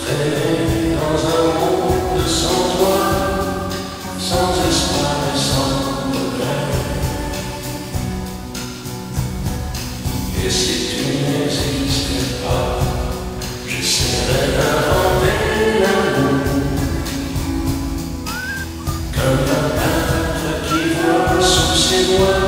Traîner dans un monde sans toi, sans espoir et sans regret. Et si tu n'existais pas, j'essaierais d'inventer l'amour, comme un peintre qui voit sous ses doigts